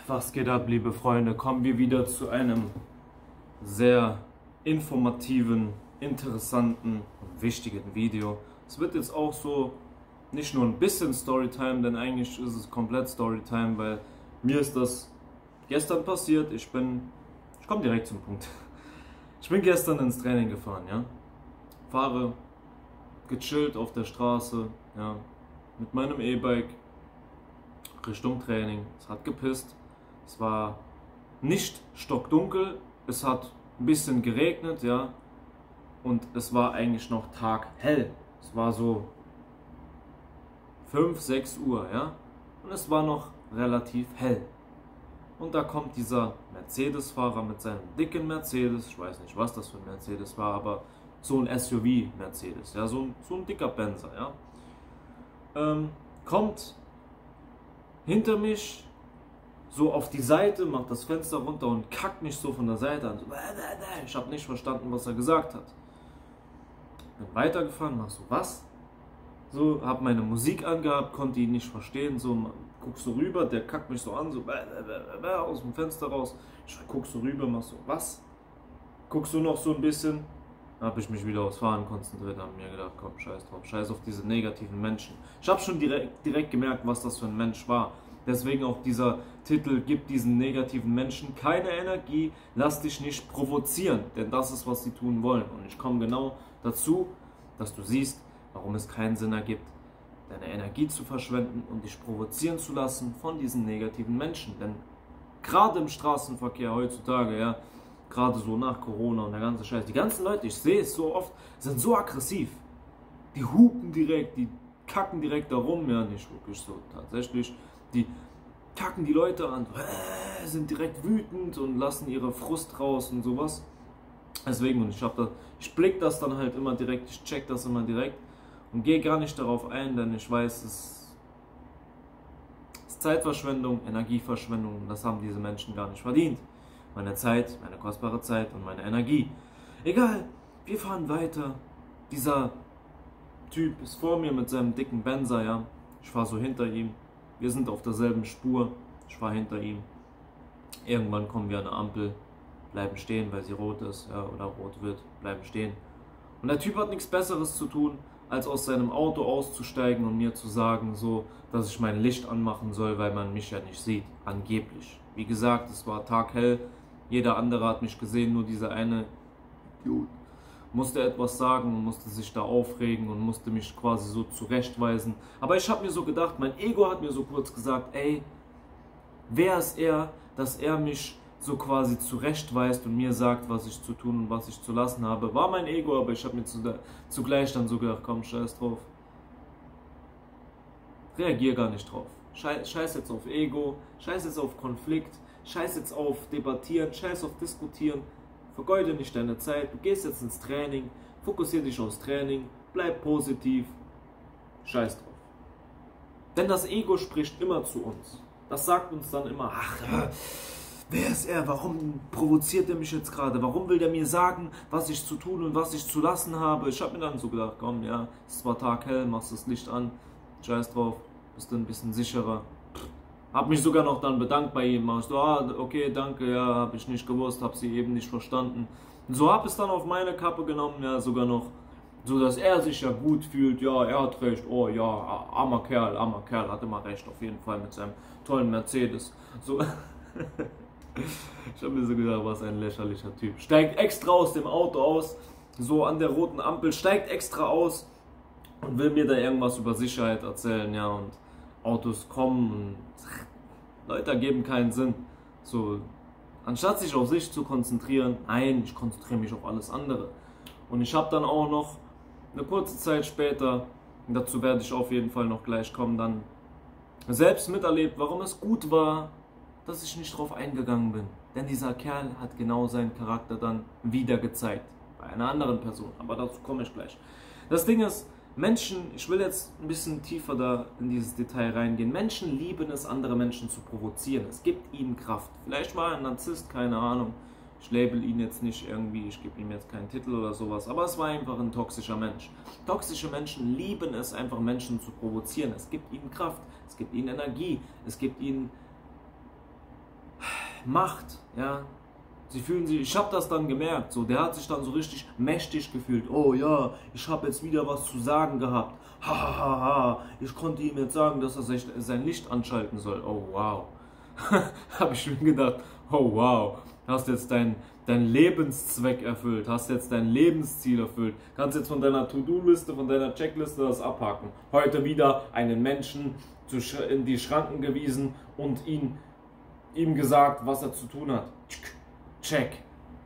Was geht ab, liebe Freunde? Kommen wir wieder zu einem sehr informativen, interessanten und wichtigen Video. Es wird jetzt auch so nicht nur ein bisschen Storytime, denn eigentlich ist es komplett Storytime, weil mir ist das gestern passiert. Ich komme direkt zum Punkt. Ich bin gestern ins Training gefahren, ja. Fahre gechillt auf der Straße, ja, mit meinem E-Bike Richtung Training. Es hat gepisst. Es war nicht stockdunkel, es hat ein bisschen geregnet, ja, und es war eigentlich noch taghell. Es war so 5, 6 Uhr, ja, und es war noch relativ hell. Und da kommt dieser Mercedes-Fahrer mit seinem dicken Mercedes, ich weiß nicht, was das für ein Mercedes war, aber so ein SUV-Mercedes, ja, so ein dicker Benzer, ja, kommt hinter mich so auf die Seite, macht das Fenster runter und kackt mich so von der Seite an. So, ich habe nicht verstanden, was er gesagt hat. Bin weitergefahren, mach so, was? So, hab meine Musik angehabt, konnte ihn nicht verstehen. So, guck so rüber, der kackt mich so an, so aus dem Fenster raus. Ich guck so rüber, mach so, was? Guck so noch so ein bisschen. Habe ich mich wieder aufs Fahren konzentriert, habe mir gedacht, komm, scheiß drauf, scheiß auf diese negativen Menschen. Ich habe schon direkt gemerkt, was das für ein Mensch war. Deswegen auch dieser Titel, gib diesen negativen Menschen keine Energie, lass dich nicht provozieren, denn das ist, was sie tun wollen. Und ich komme genau dazu, dass du siehst, warum es keinen Sinn ergibt, deine Energie zu verschwenden und dich provozieren zu lassen von diesen negativen Menschen. Denn gerade im Straßenverkehr heutzutage, ja, gerade so nach Corona und der ganze Scheiß, die ganzen Leute, ich sehe es so oft, sind so aggressiv. Die hupen direkt, die kacken direkt da rum, ja, nicht wirklich so tatsächlich. Die kacken die Leute an, sind direkt wütend und lassen ihre Frust raus und sowas. Deswegen, und ich blick das dann halt immer direkt, ich check das immer direkt und gehe gar nicht darauf ein, denn ich weiß, es ist Zeitverschwendung, Energieverschwendung und das haben diese Menschen gar nicht verdient. Meine Zeit, meine kostbare Zeit und meine Energie. Egal, wir fahren weiter. Dieser Typ ist vor mir mit seinem dicken Benzer, ja. Ich fahre so hinter ihm. Wir sind auf derselben Spur. Ich fahre hinter ihm. Irgendwann kommen wir an eine Ampel, bleiben stehen, weil sie rot ist, ja, oder rot wird, bleiben stehen. Und der Typ hat nichts Besseres zu tun, als aus seinem Auto auszusteigen und mir zu sagen, so, dass ich mein Licht anmachen soll, weil man mich ja nicht sieht. Angeblich. Wie gesagt, es war taghell. Jeder andere hat mich gesehen, nur dieser eine Idiot musste etwas sagen und musste sich da aufregen und musste mich quasi so zurechtweisen. Aber ich habe mir so gedacht, mein Ego hat mir so kurz gesagt, ey, wer ist er, dass er mich so quasi zurechtweist und mir sagt, was ich zu tun und was ich zu lassen habe. War mein Ego, aber ich habe mir zugleich dann so gedacht, komm, scheiß drauf. Reagier gar nicht drauf. Scheiß jetzt auf Ego, scheiß jetzt auf Konflikt, scheiß jetzt auf Debattieren, scheiß auf Diskutieren. Vergeude nicht deine Zeit, du gehst jetzt ins Training, fokussier dich aufs Training, bleib positiv, scheiß drauf. Denn das Ego spricht immer zu uns. Das sagt uns dann immer, ach, wer ist er, warum provoziert er mich jetzt gerade, warum will der mir sagen, was ich zu tun und was ich zu lassen habe. Ich habe mir dann so gedacht, komm, ja, es war taghell, machst das Licht an, scheiß drauf, bist du ein bisschen sicherer. Hab mich sogar noch dann bedankt bei ihm. Ich so, okay, danke, ja, habe ich nicht gewusst, habe sie eben nicht verstanden. Und so habe ich es dann auf meine Kappe genommen, ja, sogar noch, so dass er sich ja gut fühlt, ja, er hat recht, oh ja, armer Kerl, hat immer recht, auf jeden Fall mit seinem tollen Mercedes. So, ich habe mir so gedacht, was ein lächerlicher Typ. Steigt extra aus dem Auto aus, so an der roten Ampel, steigt extra aus und will mir da irgendwas über Sicherheit erzählen, ja, und Autos kommen und Leute ergeben keinen Sinn. So, anstatt sich auf sich zu konzentrieren, nein, ich konzentriere mich auf alles andere. Und ich habe dann auch noch eine kurze Zeit später, und dazu werde ich auf jeden Fall noch gleich kommen, dann selbst miterlebt, warum es gut war, dass ich nicht drauf eingegangen bin. Denn dieser Kerl hat genau seinen Charakter dann wieder gezeigt. Bei einer anderen Person, aber dazu komme ich gleich. Das Ding ist, Menschen, ich will jetzt ein bisschen tiefer da in dieses Detail reingehen. Menschen lieben es, andere Menschen zu provozieren. Es gibt ihnen Kraft. Vielleicht war er ein Narzisst, keine Ahnung. Ich label ihn jetzt nicht irgendwie, ich gebe ihm jetzt keinen Titel oder sowas. Aber es war einfach ein toxischer Mensch. Toxische Menschen lieben es, einfach Menschen zu provozieren. Es gibt ihnen Kraft, es gibt ihnen Energie, es gibt ihnen Macht, ja. Sie fühlen sich, ich habe das dann gemerkt, so, der hat sich dann so richtig mächtig gefühlt. Oh ja, ich habe jetzt wieder was zu sagen gehabt. Ha, ha, ha, ha. Ich konnte ihm jetzt sagen, dass er sein Licht anschalten soll. Oh wow. Habe ich mir gedacht, oh wow, hast jetzt deinen Lebenszweck erfüllt, hast jetzt dein Lebensziel erfüllt, kannst jetzt von deiner To-Do-Liste, von deiner Checkliste das abhaken. Heute wieder einen Menschen in die Schranken gewiesen und ihm gesagt, was er zu tun hat. Check.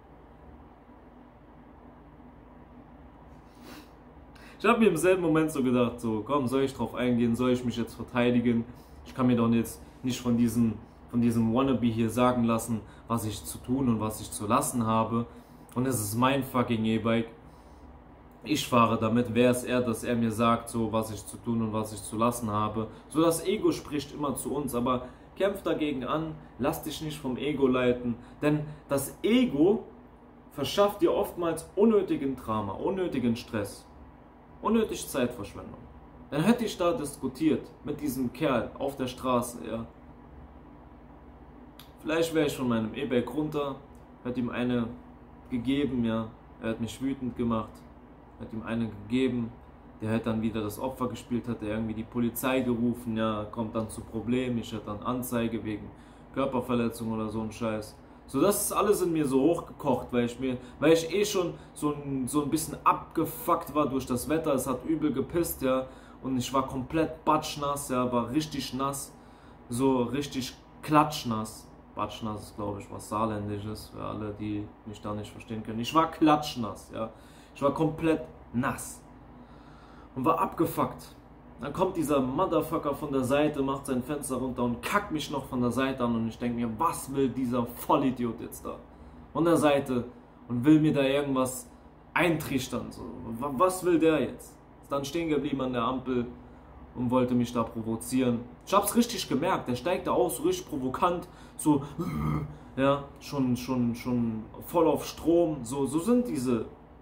Ich habe mir im selben Moment so gedacht, so komm, soll ich drauf eingehen, soll ich mich jetzt verteidigen? Ich kann mir doch jetzt nicht von diesem Wannabe hier sagen lassen, was ich zu tun und was ich zu lassen habe. Und es ist mein fucking E-Bike. Ich fahre damit. Wer ist er, dass er mir sagt, so was ich zu tun und was ich zu lassen habe? So, das Ego spricht immer zu uns, aber kämpf dagegen an, lass dich nicht vom Ego leiten, denn das Ego verschafft dir oftmals unnötigen Drama, unnötigen Stress, unnötig Zeitverschwendung. Dann hätte ich da diskutiert mit diesem Kerl auf der Straße, ja. Vielleicht wäre ich von meinem E-Bike runter, hätte ihm eine gegeben, ja. Er hat mich wütend gemacht, hat ihm eine gegeben. Der hat dann wieder das Opfer gespielt, hat er irgendwie die Polizei gerufen, ja, kommt dann zu Problemen, ich hatte dann Anzeige wegen Körperverletzung oder so ein Scheiß. So, das ist alles in mir so hochgekocht, weil ich eh schon so ein bisschen abgefuckt war durch das Wetter, es hat übel gepisst, ja, und ich war komplett batschnass, ja, war richtig nass, so richtig klatschnass. Batschnass ist, glaube ich, was Saarländisches, für alle, die mich da nicht verstehen können. Ich war klatschnass, ja, ich war komplett nass. Und war abgefuckt. Dann kommt dieser Motherfucker von der Seite, macht sein Fenster runter und kackt mich noch von der Seite an und ich denke mir, was will dieser Vollidiot jetzt da? Von der Seite und will mir da irgendwas eintrichtern. So. Was will der jetzt? Ist dann stehen geblieben an der Ampel und wollte mich da provozieren. Ich hab's richtig gemerkt, der steigt da aus, so richtig provokant, so, ja, schon voll auf Strom. So sind diese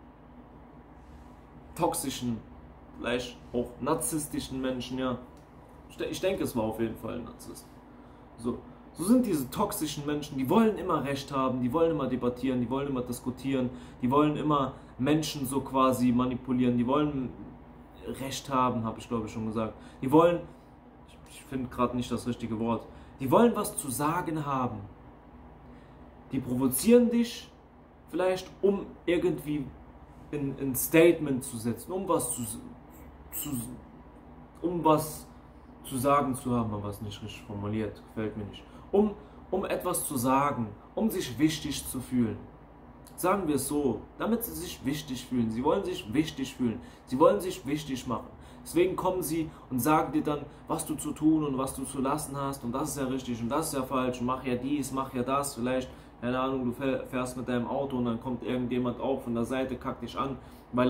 toxischen, vielleicht auch narzisstischen Menschen, ja. Ich denke, es war auf jeden Fall ein Narzisst. So sind diese toxischen Menschen, die wollen immer Recht haben, die wollen immer debattieren, die wollen immer diskutieren, die wollen immer Menschen so quasi manipulieren, die wollen Recht haben, habe ich glaube ich schon gesagt. Die wollen, ich finde gerade nicht das richtige Wort, die wollen was zu sagen haben. Die provozieren dich vielleicht, um irgendwie ein Statement zu setzen, um was zu sagen zu haben, aber es nicht richtig formuliert, gefällt mir nicht. Um etwas zu sagen, um sich wichtig zu fühlen. Sagen wir es so, damit sie sich wichtig fühlen. Sie wollen sich wichtig fühlen. Sie wollen sich wichtig machen. Deswegen kommen sie und sagen dir dann, was du zu tun und was du zu lassen hast. Und das ist ja richtig und das ist ja falsch. Und mach ja dies, mach ja das. Vielleicht, keine Ahnung, du fährst mit deinem Auto und dann kommt irgendjemand auch von der Seite, kackt dich an, weil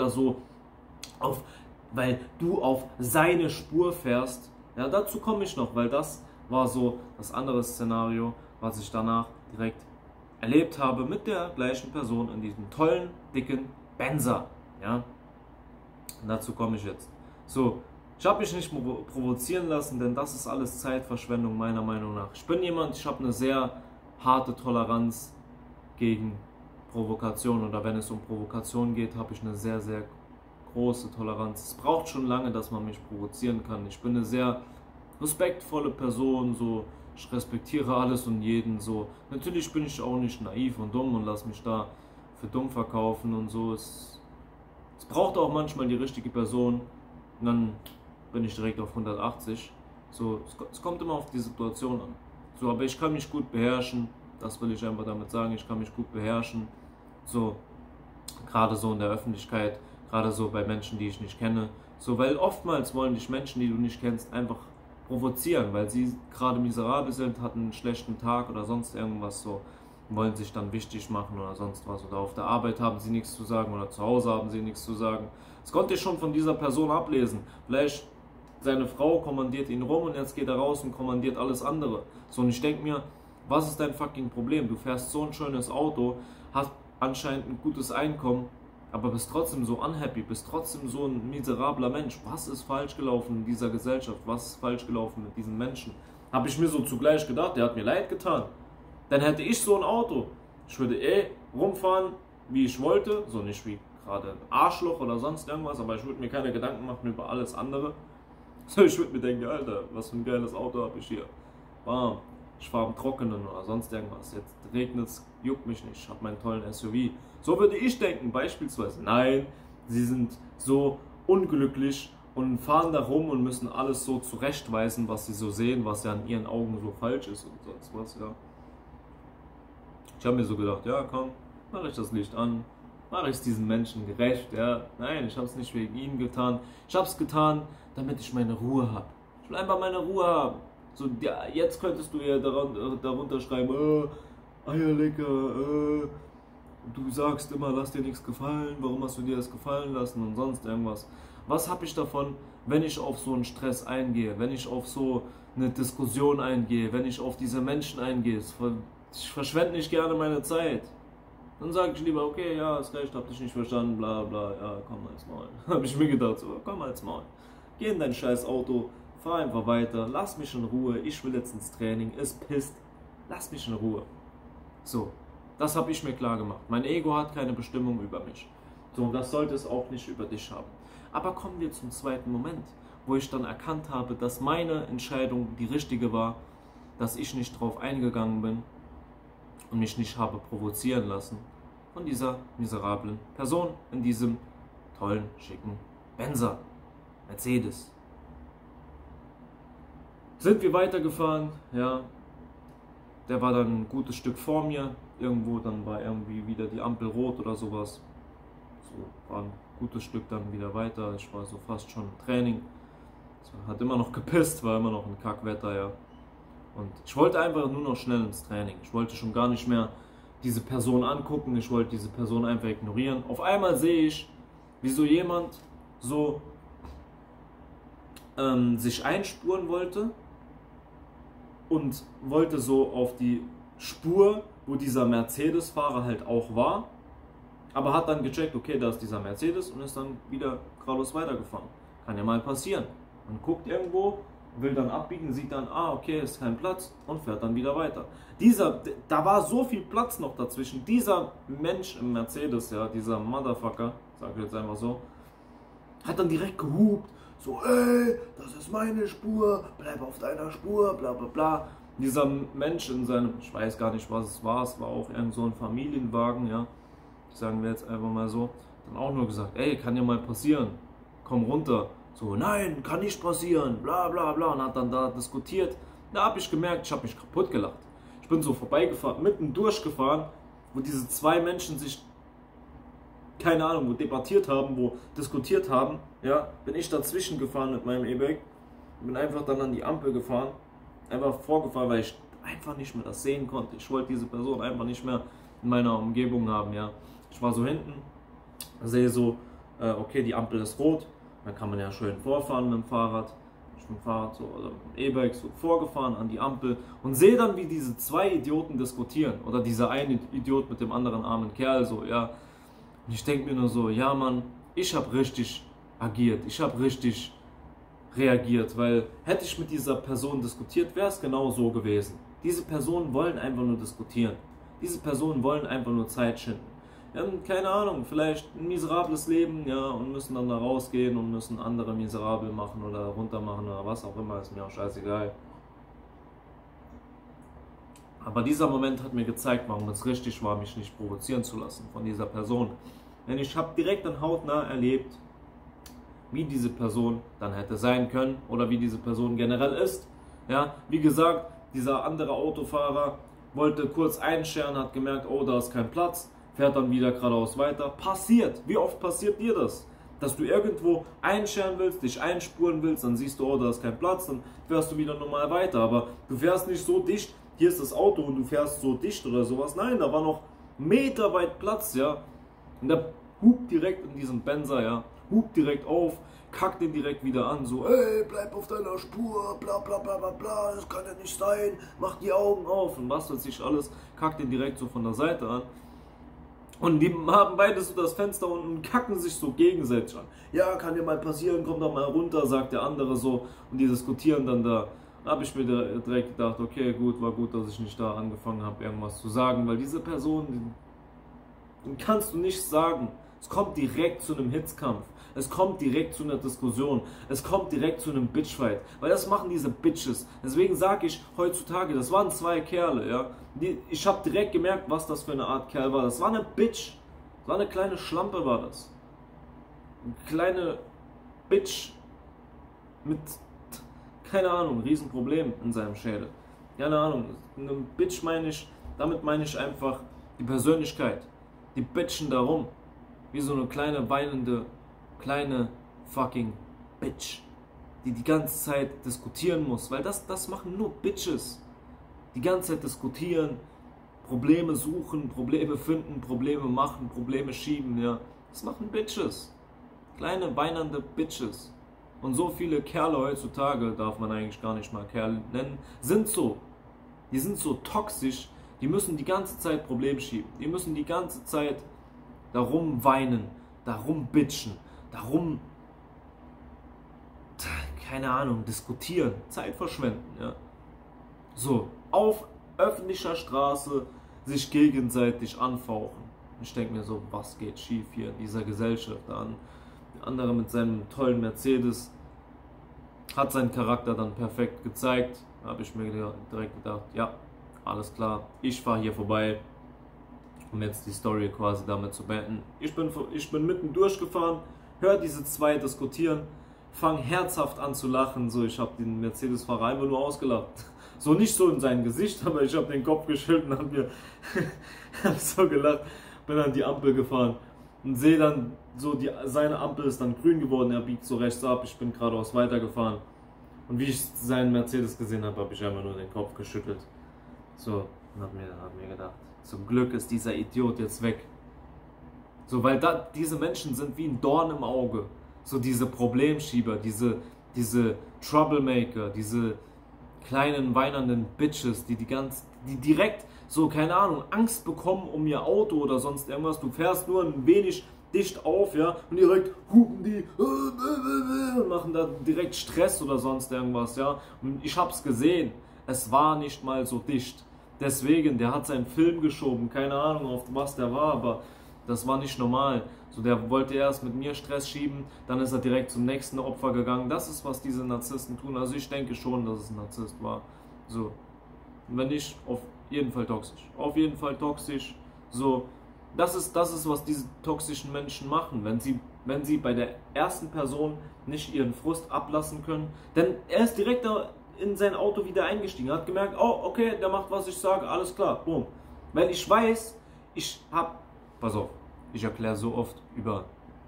du auf seine Spur fährst. Ja, dazu komme ich noch, weil das war so das andere Szenario, was ich danach direkt erlebt habe mit der gleichen Person in diesem tollen, dicken Benzer. Ja? Und dazu komme ich jetzt. So, ich habe mich nicht provozieren lassen, denn das ist alles Zeitverschwendung meiner Meinung nach. Ich bin jemand, ich habe eine sehr harte Toleranz gegen Provokation, oder wenn es um Provokation geht, habe ich eine sehr, sehr große Toleranz. Es braucht schon lange, dass man mich provozieren kann. Ich bin eine sehr respektvolle Person, so, ich respektiere alles und jeden, so. Natürlich bin ich auch nicht naiv und dumm und lasse mich da für dumm verkaufen und so. Es braucht auch manchmal die richtige Person und dann bin ich direkt auf 180. So, es kommt immer auf die Situation an. So, aber ich kann mich gut beherrschen, das will ich einfach damit sagen, ich kann mich gut beherrschen. So, gerade so in der Öffentlichkeit, gerade so bei Menschen, die ich nicht kenne. So, weil oftmals wollen dich Menschen, die du nicht kennst, einfach provozieren, weil sie gerade miserabel sind, hatten einen schlechten Tag oder sonst irgendwas, so, wollen sich dann wichtig machen oder sonst was, oder auf der Arbeit haben sie nichts zu sagen oder zu Hause haben sie nichts zu sagen. Das konnte ich schon von dieser Person ablesen. Vielleicht seine Frau kommandiert ihn rum und jetzt geht er raus und kommandiert alles andere. So, und ich denke mir, was ist dein fucking Problem? Du fährst so ein schönes Auto, hast anscheinend ein gutes Einkommen, aber bist trotzdem so unhappy, bist trotzdem so ein miserabler Mensch. Was ist falsch gelaufen in dieser Gesellschaft? Was ist falsch gelaufen mit diesen Menschen? Habe ich mir so zugleich gedacht, der hat mir leid getan. Dann hätte ich so ein Auto. Ich würde rumfahren, wie ich wollte, so nicht wie gerade ein Arschloch oder sonst irgendwas, aber ich würde mir keine Gedanken machen über alles andere. So, ich würde mir denken, Alter, was für ein geiles Auto habe ich hier. Bam, ich fahre im Trockenen oder sonst irgendwas. Jetzt regnet es, juckt mich nicht, ich habe meinen tollen SUV. So würde ich denken, beispielsweise. Nein, sie sind so unglücklich und fahren da rum und müssen alles so zurechtweisen, was sie so sehen, was ja in ihren Augen so falsch ist und sonst was, ja. Ich habe mir so gedacht, ja komm, mache ich das Licht an, mache ich es diesen Menschen gerecht, ja. Nein, ich habe es nicht wegen ihnen getan. Ich habe es getan, damit ich meine Ruhe habe. Ich will einfach meine Ruhe haben. So, ja, jetzt könntest du ja darunter schreiben, Eierlecker, du sagst immer, lass dir nichts gefallen, warum hast du dir das gefallen lassen und sonst irgendwas. Was habe ich davon, wenn ich auf so einen Stress eingehe, wenn ich auf so eine Diskussion eingehe, wenn ich auf diese Menschen eingehe? Ich verschwende nicht gerne meine Zeit. Dann sage ich lieber, okay, ja, ist recht, hab dich nicht verstanden, bla bla, ja, komm halt's Maul. Habe ich mir gedacht, so, komm halt's Maul. Geh in dein scheiß Auto, fahr einfach weiter, lass mich in Ruhe, ich will jetzt ins Training, es pisst, lass mich in Ruhe. So, das habe ich mir klar gemacht. Mein Ego hat keine Bestimmung über mich. So, und das sollte es auch nicht über dich haben. Aber kommen wir zum zweiten Moment, wo ich dann erkannt habe, dass meine Entscheidung die richtige war, dass ich nicht drauf eingegangen bin und mich nicht habe provozieren lassen von dieser miserablen Person in diesem tollen, schicken Benzer, Mercedes. Sind wir weitergefahren, ja, der war dann ein gutes Stück vor mir, irgendwo, dann war irgendwie wieder die Ampel rot oder sowas, so war ein gutes Stück dann wieder weiter, ich war so fast schon im Training, es hat immer noch gepisst, war immer noch ein Kackwetter, ja. Und ich wollte einfach nur noch schnell ins Training. Ich wollte schon gar nicht mehr diese Person angucken. Ich wollte diese Person einfach ignorieren. Auf einmal sehe ich, wie so jemand so sich einspuren wollte und wollte so auf die Spur, wo dieser Mercedes-Fahrer halt auch war. Aber hat dann gecheckt, okay, da ist dieser Mercedes und ist dann wieder geradeaus weitergefahren. Kann ja mal passieren. Man guckt irgendwo, will dann abbiegen, sieht dann, okay, ist kein Platz und fährt dann wieder weiter. Da war so viel Platz noch dazwischen. Dieser Mensch im Mercedes, ja, dieser Motherfucker, sag ich jetzt einfach so, hat dann direkt gehupt, so, ey, das ist meine Spur, bleib auf deiner Spur, bla bla bla. Dieser Mensch in seinem, ich weiß gar nicht, was es war auch irgend so ein Familienwagen, ja, sagen wir jetzt einfach mal so, dann auch nur gesagt, ey, kann ja mal passieren, komm runter. So, nein, kann nicht passieren, bla bla bla, und hat dann da diskutiert. Da habe ich gemerkt, ich habe mich kaputt gelacht. Ich bin so vorbeigefahren, mitten durchgefahren, wo diese zwei Menschen sich, keine Ahnung, wo debattiert haben, wo diskutiert haben, ja, bin ich dazwischen gefahren mit meinem E-Bike, bin einfach dann an die Ampel gefahren, einfach vorgefahren, weil ich einfach nicht mehr das sehen konnte. Ich wollte diese Person einfach nicht mehr in meiner Umgebung haben, ja. Ich war so hinten, sehe so, okay, die Ampel ist rot. Dann kann man ja schön vorfahren mit dem Fahrrad. Ich bin mit dem Fahrrad so, oder mit dem E-Bike so vorgefahren an die Ampel und sehe dann, wie diese zwei Idioten diskutieren. Oder dieser eine Idiot mit dem anderen armen Kerl so, ja. Und ich denke mir nur so, ja Mann, ich habe richtig agiert, ich habe richtig reagiert, weil hätte ich mit dieser Person diskutiert, wäre es genau so gewesen. Diese Personen wollen einfach nur diskutieren. Diese Personen wollen einfach nur Zeit schinden. Die haben, keine Ahnung, vielleicht ein miserables Leben, ja, und müssen dann da rausgehen und müssen andere miserabel machen oder runter machen oder was auch immer, ist mir auch scheißegal. Aber dieser Moment hat mir gezeigt, warum es richtig war, mich nicht provozieren zu lassen von dieser Person. Denn ich habe direkt an hautnah erlebt, wie diese Person dann hätte sein können oder wie diese Person generell ist. Ja, wie gesagt, dieser andere Autofahrer wollte kurz einscheren, hat gemerkt, oh, da ist kein Platz, fährt dann wieder geradeaus weiter. Passiert. Wie oft passiert dir das? Dass du irgendwo einscheren willst, dich einspuren willst, dann siehst du, oh, da ist kein Platz, dann fährst du wieder normal weiter. Aber du fährst nicht so dicht, hier ist das Auto und du fährst so dicht oder sowas. Nein, da war noch meterweit Platz, ja. Und der hupt direkt in diesem Benzer, ja. Hupt direkt auf, kackt den direkt wieder an, so, ey, bleib auf deiner Spur, bla bla bla bla bla, das kann ja nicht sein, mach die Augen auf und was weiß ich alles, kackt den direkt so von der Seite an. Und die haben beide so das Fenster unten und kacken sich so gegenseitig an. Ja, kann ja mal passieren, komm doch mal runter, sagt der andere so. Und die diskutieren dann da. Da habe ich mir direkt gedacht, okay, gut, war gut, dass ich nicht da angefangen habe, irgendwas zu sagen, weil diese Person, den kannst du nicht sagen. Es kommt direkt zu einem Hitzkampf. Es kommt direkt zu einer Diskussion. Es kommt direkt zu einem Bitchfight. Weil das machen diese Bitches. Deswegen sage ich heutzutage, das waren zwei Kerle, ja. Ich habe direkt gemerkt, was das für eine Art Kerl war. Das war eine Bitch. Das war eine kleine Schlampe, war das. Eine kleine Bitch mit, keine Ahnung, Riesenproblem in seinem Schädel. Keine Ahnung. Eine Bitch damit meine ich einfach die Persönlichkeit. Die bitchen darum. Wie so eine kleine, weinende, kleine fucking Bitch. Die ganze Zeit diskutieren muss. Weil das machen nur Bitches. Die ganze Zeit diskutieren, Probleme suchen, Probleme finden, Probleme machen, Probleme schieben, ja. Das machen Bitches. Kleine, weinende Bitches. Und so viele Kerle heutzutage, darf man eigentlich gar nicht mal Kerle nennen, sind so. Die sind so toxisch, die müssen die ganze Zeit Probleme schieben. Die müssen die ganze Zeit darum weinen, darum bitchen, darum, keine Ahnung, diskutieren, Zeit verschwenden, ja. So, auf öffentlicher Straße sich gegenseitig anfauchen. Ich denke mir so, was geht schief hier in dieser Gesellschaft an? Der andere mit seinem tollen Mercedes hat seinen Charakter dann perfekt gezeigt. Da habe ich mir direkt gedacht, ja, alles klar, ich fahre hier vorbei, um jetzt die Story quasi damit zu beenden. Ich bin mitten durchgefahren, höre diese zwei diskutieren, fange herzhaft an zu lachen. So, ich habe den Mercedes-Fahrer einfach nur ausgelacht. So nicht so in sein Gesicht, aber ich habe den Kopf geschüttelt und habe so gelacht. Bin an die Ampel gefahren und sehe dann so, seine Ampel ist dann grün geworden, er biegt so rechts ab, ich bin geradeaus weitergefahren. Und wie ich seinen Mercedes gesehen habe, habe ich einfach nur den Kopf geschüttelt. So, und habe mir gedacht, zum Glück ist dieser Idiot jetzt weg. So, weil diese Menschen sind wie ein Dorn im Auge. So diese Problemschieber, diese Troublemaker, diese kleinen weinenden Bitches, die direkt so, keine Ahnung, Angst bekommen um ihr Auto oder sonst irgendwas. Du fährst nur ein wenig dicht auf, ja, und direkt hupen die und machen da direkt Stress oder sonst irgendwas, ja. Und ich hab's gesehen, es war nicht mal so dicht. Deswegen, der hat seinen Film geschoben, keine Ahnung, auf was der war, aber das war nicht normal. So, der wollte erst mit mir Stress schieben, dann ist er direkt zum nächsten Opfer gegangen. Das ist, was diese Narzissten tun. Also ich denke schon, dass es ein Narzisst war. So, wenn nicht, auf jeden Fall toxisch. Auf jeden Fall toxisch. So, das ist, was diese toxischen Menschen machen. Wenn sie bei der ersten Person nicht ihren Frust ablassen können, denn er ist direkt da in sein Auto wieder eingestiegen, hat gemerkt, oh, okay, der macht, was ich sage, alles klar, boom. Weil ich weiß, pass auf, ich erkläre so oft über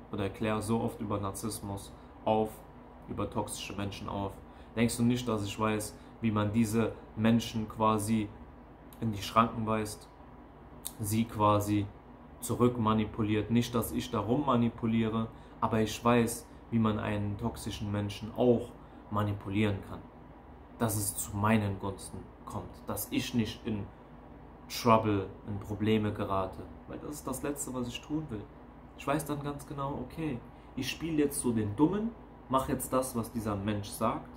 Narzissmus auf, über toxische Menschen auf. Denkst du nicht, dass ich weiß, wie man diese Menschen quasi in die Schranken weist, sie quasi zurückmanipuliert? Nicht, dass ich darum manipuliere, aber ich weiß, wie man einen toxischen Menschen auch manipulieren kann. Dass es zu meinen Gunsten kommt, dass ich nicht in Trouble, in Probleme gerate. Weil das ist das Letzte, was ich tun will. Ich weiß dann ganz genau, okay, ich spiele jetzt so den Dummen, mache jetzt das, was dieser Mensch sagt,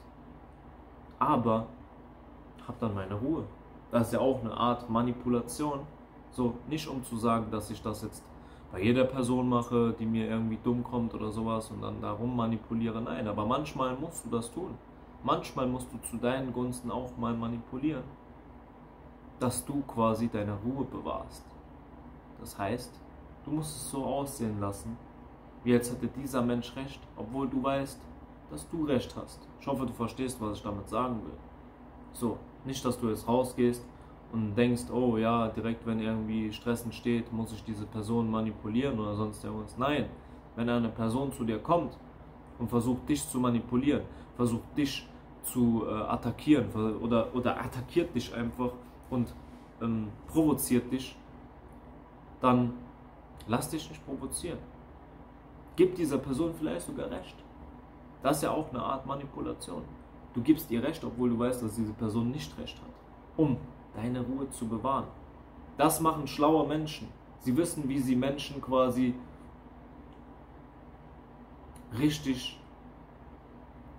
aber habe dann meine Ruhe. Das ist ja auch eine Art Manipulation. So, nicht um zu sagen, dass ich das jetzt bei jeder Person mache, die mir irgendwie dumm kommt oder sowas und dann darum manipuliere. Nein, aber manchmal musst du das tun. Manchmal musst du zu deinen Gunsten auch mal manipulieren, dass du quasi deine Ruhe bewahrst. Das heißt, du musst es so aussehen lassen, wie als hätte dieser Mensch recht, obwohl du weißt, dass du recht hast. Ich hoffe, du verstehst, was ich damit sagen will. So, nicht, dass du jetzt rausgehst und denkst, oh ja, direkt wenn irgendwie Stress entsteht, muss ich diese Person manipulieren oder sonst irgendwas. Nein, wenn eine Person zu dir kommt und versucht dich zu manipulieren, versucht dich zu attackieren oder attackiert dich einfach und provoziert dich, dann lass dich nicht provozieren. Gib dieser Person vielleicht sogar Recht. Das ist ja auch eine Art Manipulation. Du gibst ihr Recht, obwohl du weißt, dass diese Person nicht Recht hat, um deine Ruhe zu bewahren. Das machen schlaue Menschen. Sie wissen, wie sie Menschen quasi richtig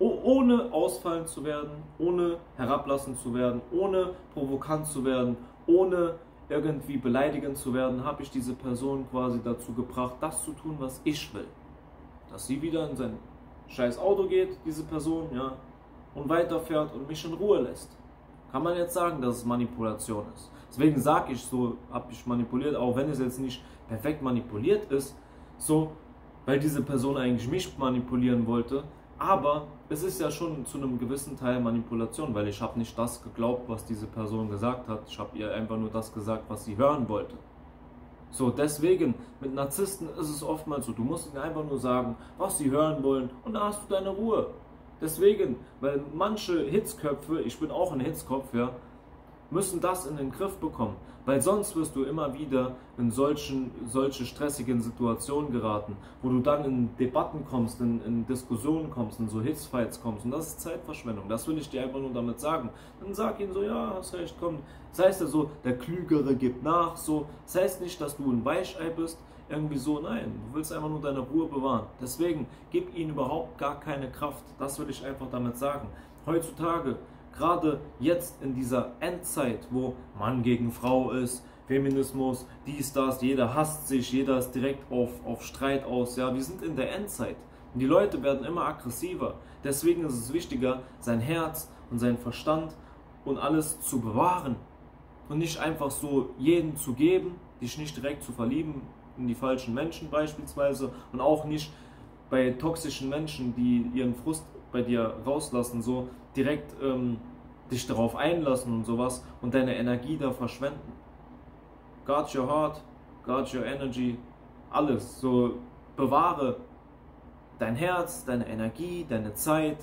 ohne ausfallend zu werden, ohne herablassend zu werden, ohne provokant zu werden, ohne irgendwie beleidigend zu werden, habe ich diese Person quasi dazu gebracht, das zu tun, was ich will. Dass sie wieder in sein scheiß Auto geht, diese Person, ja, und weiterfährt und mich in Ruhe lässt. Kann man jetzt sagen, dass es Manipulation ist. Deswegen sage ich so, habe ich manipuliert, auch wenn es jetzt nicht perfekt manipuliert ist, so, weil diese Person eigentlich mich manipulieren wollte, aber es ist ja schon zu einem gewissen Teil Manipulation, weil ich habe nicht das geglaubt, was diese Person gesagt hat, ich habe ihr einfach nur das gesagt, was sie hören wollte. So, deswegen, mit Narzissten ist es oftmals so, du musst ihnen einfach nur sagen, was sie hören wollen und dann hast du deine Ruhe. Deswegen, weil manche Hitzköpfe, ich bin auch ein Hitzkopf, ja, müssen das in den Griff bekommen, weil sonst wirst du immer wieder in solche stressigen Situationen geraten, wo du dann in Debatten kommst, in Diskussionen kommst, in so Hitzfights kommst und das ist Zeitverschwendung, das will ich dir einfach nur damit sagen. Dann sag ihnen so, ja, hast recht, komm, das heißt ja so, der Klügere gibt nach, so, das heißt nicht, dass du ein Weichei bist, irgendwie so, nein, du willst einfach nur deine Ruhe bewahren. Deswegen, gib ihnen überhaupt gar keine Kraft, das will ich einfach damit sagen. Heutzutage, gerade jetzt in dieser Endzeit, wo Mann gegen Frau ist, Feminismus, dies, das, jeder hasst sich, jeder ist direkt auf Streit aus, ja, wir sind in der Endzeit und die Leute werden immer aggressiver. Deswegen ist es wichtiger, sein Herz und seinen Verstand und alles zu bewahren und nicht einfach so jeden zu geben, dich nicht direkt zu verlieben in die falschen Menschen beispielsweise und auch nicht bei toxischen Menschen, die ihren Frust bei dir rauslassen, so direkt dich darauf einlassen und sowas und deine Energie da verschwenden. Guard your heart, guard your energy, alles. So bewahre dein Herz, deine Energie, deine Zeit,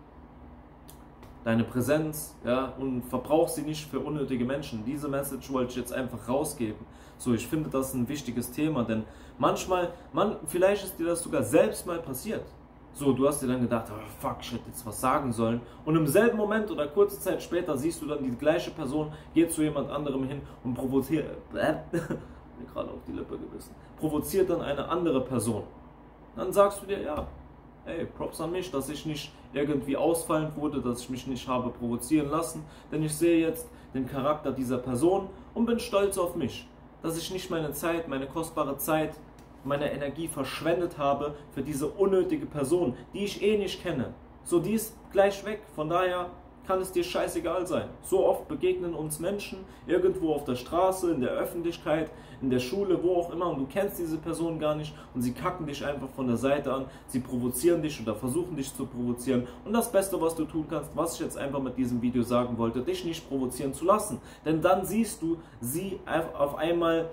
deine Präsenz, ja, und verbrauch sie nicht für unnötige Menschen. Diese Message wollte ich jetzt einfach rausgeben. So, ich finde, das ist ein wichtiges Thema, denn manchmal, vielleicht ist dir das sogar selbst mal passiert. So, du hast dir dann gedacht, oh fuck, ich hätte jetzt was sagen sollen. Und im selben Moment oder kurze Zeit später siehst du dann, die gleiche Person geht zu jemand anderem hin und provoziert, mir gerade auf die Lippe gebissen, provoziert dann eine andere Person. Dann sagst du dir, ja, hey, Props an mich, dass ich nicht irgendwie ausfallend wurde, dass ich mich nicht habe provozieren lassen, denn ich sehe jetzt den Charakter dieser Person und bin stolz auf mich, dass ich nicht meine Zeit, meine kostbare Zeit, meine Energie verschwendet habe für diese unnötige Person, die ich eh nicht kenne. So, die ist gleich weg, von daher kann es dir scheißegal sein. So oft begegnen uns Menschen irgendwo auf der Straße, in der Öffentlichkeit, in der Schule, wo auch immer und du kennst diese Person gar nicht und sie kacken dich einfach von der Seite an, sie provozieren dich oder versuchen dich zu provozieren und das Beste, was du tun kannst, was ich jetzt einfach mit diesem Video sagen wollte, dich nicht provozieren zu lassen, denn dann siehst du sie auf einmal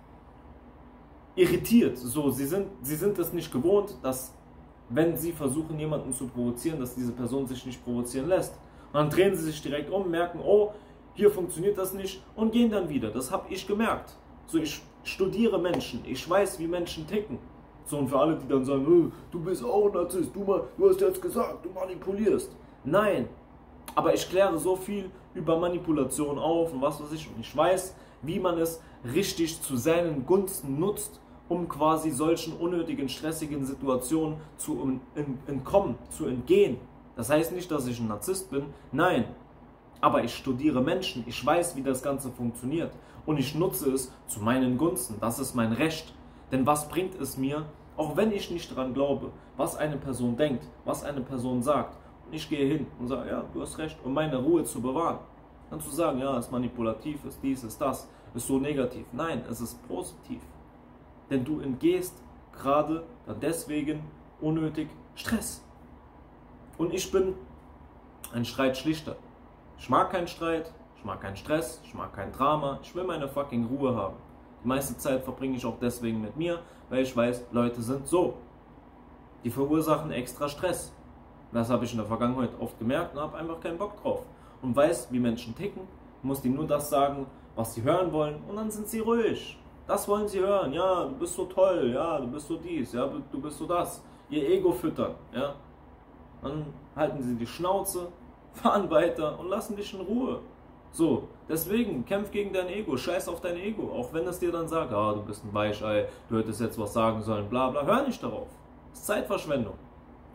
irritiert, so, sie sind es nicht gewohnt, dass wenn sie versuchen jemanden zu provozieren, dass diese Person sich nicht provozieren lässt. Und dann drehen sie sich direkt um, merken, oh, hier funktioniert das nicht und gehen dann wieder. Das habe ich gemerkt. So, ich studiere Menschen, ich weiß, wie Menschen ticken. So, und für alle, die dann sagen, du bist auch ein Narzisst, du hast jetzt gesagt, du manipulierst. Nein, aber ich kläre so viel über Manipulation auf und was weiß ich. Und ich weiß, wie man es richtig zu seinen Gunsten nutzt, um quasi solchen unnötigen, stressigen Situationen zu entkommen, zu entgehen. Das heißt nicht, dass ich ein Narzisst bin, nein, aber ich studiere Menschen, ich weiß, wie das Ganze funktioniert und ich nutze es zu meinen Gunsten, das ist mein Recht. Denn was bringt es mir, auch wenn ich nicht daran glaube, was eine Person denkt, was eine Person sagt, und ich gehe hin und sage, ja, du hast recht, um meine Ruhe zu bewahren, dann zu sagen, ja, es ist manipulativ, ist dies, ist das, ist so negativ. Nein, es ist positiv. Denn du entgehst gerade dann deswegen unnötig Stress. Und ich bin ein Streitschlichter. Ich mag keinen Streit, ich mag keinen Stress, ich mag kein Drama, ich will meine fucking Ruhe haben. Die meiste Zeit verbringe ich auch deswegen mit mir, weil ich weiß, Leute sind so. Die verursachen extra Stress. Das habe ich in der Vergangenheit oft gemerkt und habe einfach keinen Bock drauf. Und weiß, wie Menschen ticken, muss ihnen nur das sagen, was sie hören wollen und dann sind sie ruhig. Das wollen sie hören, ja, du bist so toll, ja, du bist so dies, ja, du bist so das. Ihr Ego füttern, ja. Dann halten sie die Schnauze, fahren weiter und lassen dich in Ruhe. So, deswegen, kämpf gegen dein Ego, scheiß auf dein Ego. Auch wenn es dir dann sagt, ah, du bist ein Weichei, du hättest jetzt was sagen sollen, bla bla, hör nicht darauf. Das ist Zeitverschwendung. So,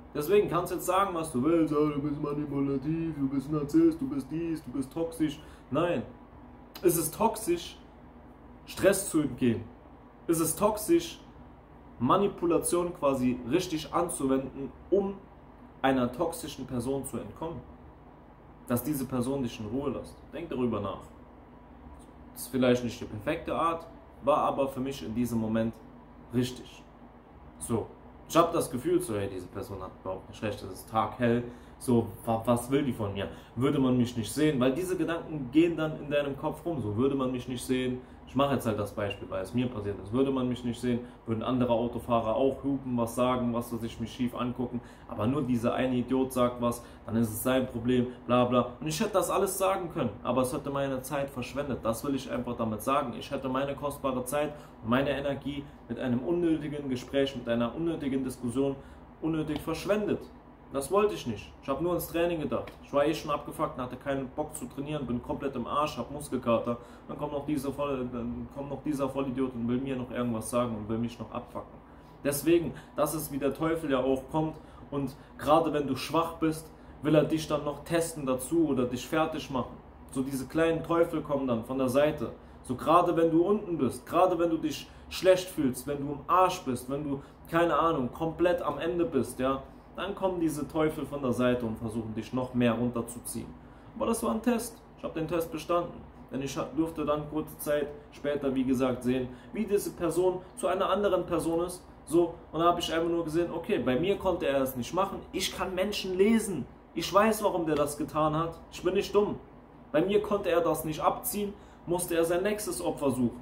Deswegen kannst du jetzt sagen, was du willst, oh, du bist manipulativ, du bist Narzisst, du bist dies, du bist toxisch. Nein, ist es toxisch, Stress zu entgehen? Ist es toxisch, Manipulation quasi richtig anzuwenden, um einer toxischen Person zu entkommen? Dass diese Person dich in Ruhe lässt. Denk darüber nach. Das ist vielleicht nicht die perfekte Art, war aber für mich in diesem Moment richtig. So, ich habe das Gefühl, so, hey, diese Person hat überhaupt nicht recht, es ist taghell, so, was will die von mir? Würde man mich nicht sehen? Weil diese Gedanken gehen dann in deinem Kopf rum, so, würde man mich nicht sehen? Ich mache jetzt halt das Beispiel, weil es mir passiert ist. Würde man mich nicht sehen, würden andere Autofahrer auch hupen, was sagen, was sich mich schief angucken, aber nur dieser eine Idiot sagt was, dann ist es sein Problem, bla bla. Und ich hätte das alles sagen können, aber es hätte meine Zeit verschwendet. Das will ich einfach damit sagen. Ich hätte meine kostbare Zeit und meine Energie mit einem unnötigen Gespräch, mit einer unnötigen Diskussion unnötig verschwendet. Das wollte ich nicht. Ich habe nur ans Training gedacht. Ich war schon abgefuckt, hatte keinen Bock zu trainieren, bin komplett im Arsch, habe Muskelkater. Dann kommt noch dieser Vollidiot und will mir noch irgendwas sagen und will mich noch abfucken. Deswegen, das ist wie der Teufel ja auch kommt. Und gerade wenn du schwach bist, will er dich dann noch testen dazu oder dich fertig machen. So diese kleinen Teufel kommen dann von der Seite. So gerade wenn du unten bist, gerade wenn du dich schlecht fühlst, wenn du im Arsch bist, wenn du, keine Ahnung, komplett am Ende bist, ja, dann kommen diese Teufel von der Seite und versuchen dich noch mehr runterzuziehen. Aber das war ein Test. Ich habe den Test bestanden. Denn ich durfte dann kurze Zeit später, wie gesagt, sehen, wie diese Person zu einer anderen Person ist. So, und da habe ich einfach nur gesehen, okay, bei mir konnte er es nicht machen. Ich kann Menschen lesen. Ich weiß, warum der das getan hat. Ich bin nicht dumm. Bei mir konnte er das nicht abziehen, musste er sein nächstes Opfer suchen.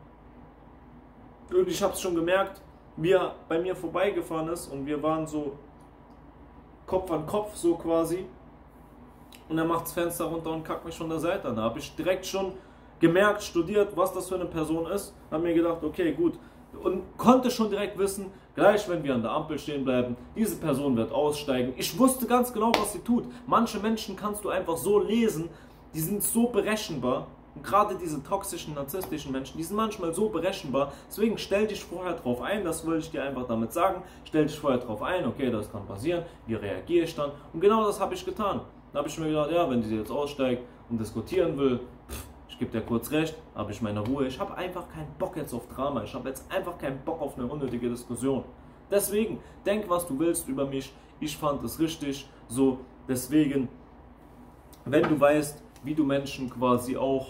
Und ich habe es schon gemerkt, wie er bei mir vorbeigefahren ist und wir waren so Kopf an Kopf, so quasi. Und er macht das Fenster runter und kackt mich von der Seite an. Da habe ich direkt schon gemerkt, studiert, was das für eine Person ist. Habe mir gedacht, okay, gut. Und konnte schon direkt wissen, gleich wenn wir an der Ampel stehen bleiben, diese Person wird aussteigen. Ich wusste ganz genau, was sie tut. Manche Menschen kannst du einfach so lesen, die sind so berechenbar. Und gerade diese toxischen, narzisstischen Menschen, die sind manchmal so berechenbar. Deswegen stell dich vorher drauf ein, das wollte ich dir einfach damit sagen. Stell dich vorher drauf ein, okay, das kann passieren, wie reagiere ich dann? Und genau das habe ich getan. Da habe ich mir gedacht, ja, wenn die jetzt aussteigt und diskutieren will, ich gebe dir kurz recht, habe ich meine Ruhe. Ich habe einfach keinen Bock jetzt auf Drama. Ich habe jetzt einfach keinen Bock auf eine unnötige Diskussion. Deswegen, denk, was du willst über mich. Ich fand es richtig. So, deswegen, wenn du weißt, wie du Menschen quasi auch,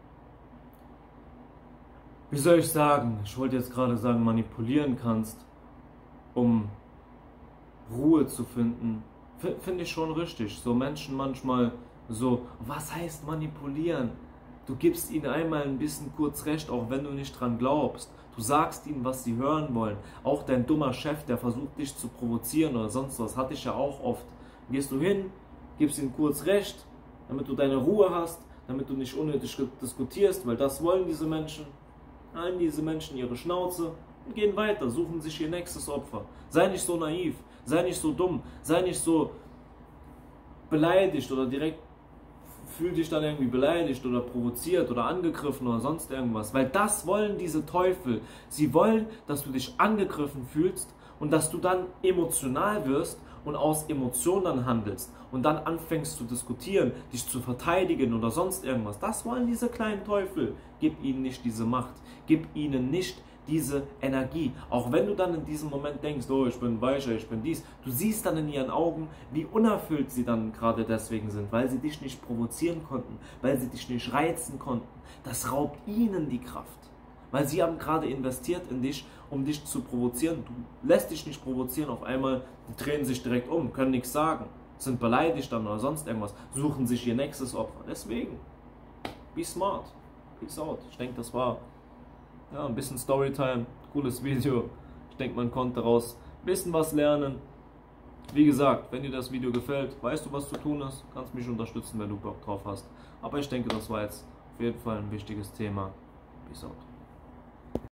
wie soll ich sagen, ich wollte jetzt gerade sagen, manipulieren kannst, um Ruhe zu finden, finde ich schon richtig. So Menschen manchmal so, was heißt manipulieren? Du gibst ihnen einmal ein bisschen kurz recht, auch wenn du nicht dran glaubst. Du sagst ihnen, was sie hören wollen. Auch dein dummer Chef, der versucht dich zu provozieren oder sonst was, hatte ich ja auch oft. Gehst du hin, gibst ihnen kurz recht, damit du deine Ruhe hast, damit du nicht unnötig diskutierst, weil das wollen diese Menschen. Halten diese Menschen ihre Schnauze und gehen weiter, suchen sich ihr nächstes Opfer. Sei nicht so naiv, sei nicht so dumm, sei nicht so beleidigt oder direkt fühl dich dann irgendwie beleidigt oder provoziert oder angegriffen oder sonst irgendwas. Weil das wollen diese Teufel. Sie wollen, dass du dich angegriffen fühlst und dass du dann emotional wirst und aus Emotionen dann handelst und dann anfängst zu diskutieren, dich zu verteidigen oder sonst irgendwas. Das wollen diese kleinen Teufel. Gib ihnen nicht diese Macht. Gib ihnen nicht diese Energie. Auch wenn du dann in diesem Moment denkst, oh, ich bin weicher, ich bin dies. Du siehst dann in ihren Augen, wie unerfüllt sie dann gerade deswegen sind, weil sie dich nicht provozieren konnten, weil sie dich nicht reizen konnten. Das raubt ihnen die Kraft. Weil sie haben gerade investiert in dich, um dich zu provozieren. Du lässt dich nicht provozieren, auf einmal, die drehen sich direkt um, können nichts sagen, sind beleidigt dann oder sonst irgendwas, suchen sich ihr nächstes Opfer. Deswegen, be smart. Peace out. Ich denke, das war ja, ein bisschen Storytime, cooles Video. Ich denke, man konnte daraus ein bisschen was lernen. Wie gesagt, wenn dir das Video gefällt, weißt du, was zu tun ist. Kannst mich unterstützen, wenn du Bock drauf hast. Aber ich denke, das war jetzt auf jeden Fall ein wichtiges Thema. Peace out.